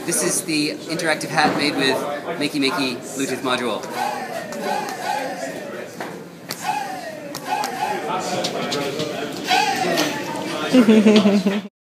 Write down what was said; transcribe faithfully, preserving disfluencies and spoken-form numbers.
This is the interactive hat made with MaKey MaKey Bluetooth module.